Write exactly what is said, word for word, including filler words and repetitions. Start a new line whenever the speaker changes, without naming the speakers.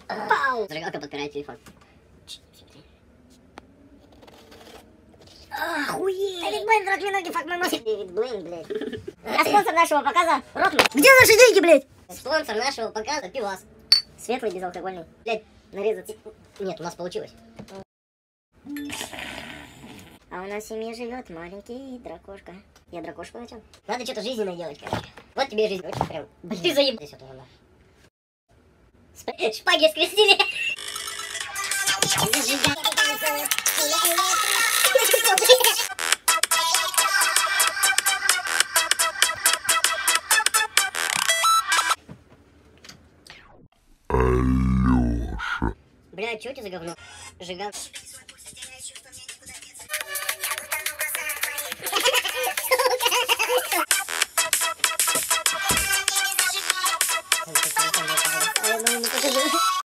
Пау! Зажигалка подпирает телефон. Охуеть! Дэвид Блейн, рот мне ноги, фак мой мозг. Дэвид Блейн, блядь. А спонсор нашего показа — Ротман. Где наши деньги, блядь? Спонсор нашего показа — пивас. Светлый, безалкогольный. Блядь, нарезать. Нет, у нас получилось. А у нас в семье живет маленький дракошка. Я дракошку начал. Надо что-то жизненное делать, короче. Вот тебе жизнь, очень прям. Блин, ты заеб... Здесь вот уже, да. Шпаги скрестили.
Алёша.
Бля, чё это за говно? Жигал.